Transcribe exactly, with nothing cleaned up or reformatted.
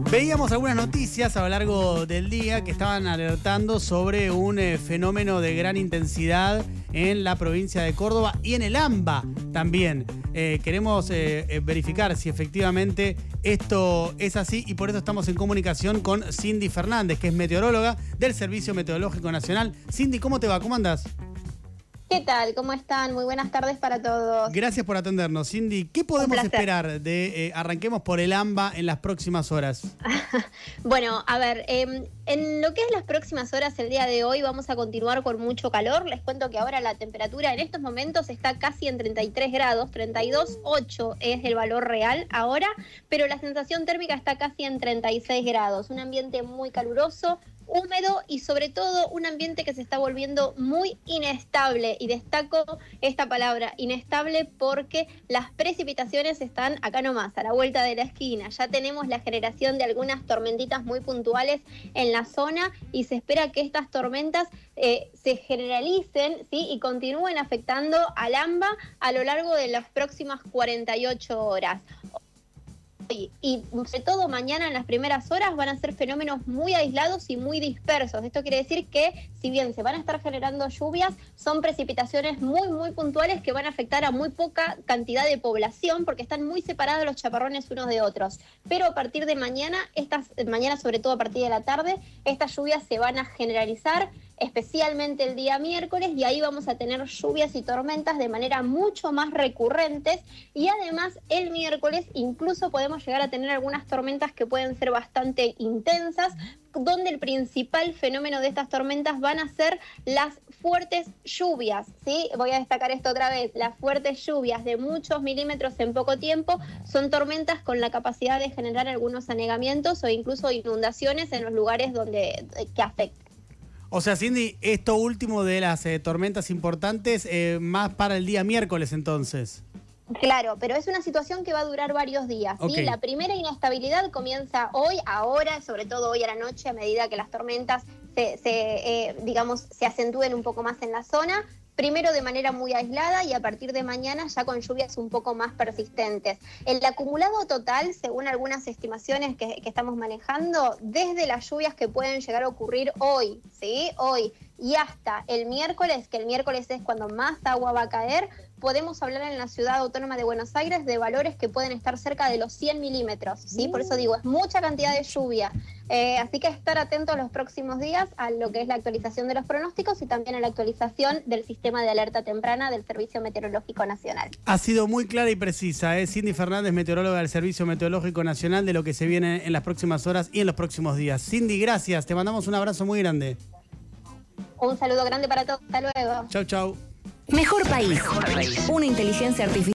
Veíamos algunas noticias a lo largo del día que estaban alertando sobre un eh, fenómeno de gran intensidad en la provincia de Córdoba y en el AMBA también. Eh, queremos eh, eh, verificar si efectivamente esto es así y por eso estamos en comunicación con Cindy Fernández, que es meteoróloga del Servicio Meteorológico Nacional. Cindy, ¿cómo te va? ¿Cómo andás? ¿Qué tal? ¿Cómo están? Muy buenas tardes para todos. Gracias por atendernos, Cindy. ¿Qué podemos esperar de eh, arranquemos por el AMBA en las próximas horas? Bueno, a ver, eh, en lo que es las próximas horas, el día de hoy vamos a continuar con mucho calor. Les cuento que ahora la temperatura en estos momentos está casi en treinta y tres grados, treinta y dos coma ocho es el valor real ahora, pero la sensación térmica está casi en treinta y seis grados. Un ambiente muy caluroso, húmedo y sobre todo un ambiente que se está volviendo muy inestable, y destaco esta palabra, inestable, porque las precipitaciones están acá nomás, a la vuelta de la esquina. Ya tenemos la generación de algunas tormentitas muy puntuales en la zona y se espera que estas tormentas eh, se generalicen, ¿sí? Y continúen afectando al AMBA a lo largo de las próximas cuarenta y ocho horas. Y sobre todo mañana en las primeras horas van a ser fenómenos muy aislados y muy dispersos. Esto quiere decir que si bien se van a estar generando lluvias, son precipitaciones muy muy puntuales que van a afectar a muy poca cantidad de población porque están muy separados los chaparrones unos de otros. Pero a partir de mañana, estas, mañana sobre todo a partir de la tarde, estas lluvias se van a generalizar, especialmente el día miércoles, y ahí vamos a tener lluvias y tormentas de manera mucho más recurrentes, y además el miércoles incluso podemos llegar a tener algunas tormentas que pueden ser bastante intensas, donde el principal fenómeno de estas tormentas van a ser las fuertes lluvias, ¿sí? Voy a destacar esto otra vez, las fuertes lluvias de muchos milímetros en poco tiempo son tormentas con la capacidad de generar algunos anegamientos o incluso inundaciones en los lugares donde que afectan. O sea, Cindy, esto último de las eh, tormentas importantes, eh, más para el día miércoles entonces. Claro, pero es una situación que va a durar varios días, ¿sí? Okay. La primera inestabilidad comienza hoy, ahora, sobre todo hoy a la noche, a medida que las tormentas se, se eh, digamos, se acentúen un poco más en la zona. Primero de manera muy aislada y a partir de mañana ya con lluvias un poco más persistentes. El acumulado total, según algunas estimaciones que, que estamos manejando, desde las lluvias que pueden llegar a ocurrir hoy, ¿sí? Hoy y hasta el miércoles, que el miércoles es cuando más agua va a caer, podemos hablar en la Ciudad Autónoma de Buenos Aires de valores que pueden estar cerca de los cien milímetros, ¿sí? Por eso digo, es mucha cantidad de lluvia. Eh, así que estar atentos los próximos días a lo que es la actualización de los pronósticos y también a la actualización del sistema de alerta temprana del Servicio Meteorológico Nacional. Ha sido muy clara y precisa, ¿eh? Cindy Fernández, meteoróloga del Servicio Meteorológico Nacional, de lo que se viene en las próximas horas y en los próximos días. Cindy, gracias. Te mandamos un abrazo muy grande. Un saludo grande para todos. Hasta luego. Chau, chau. Mejor país. Mejor país. Una inteligencia artificial.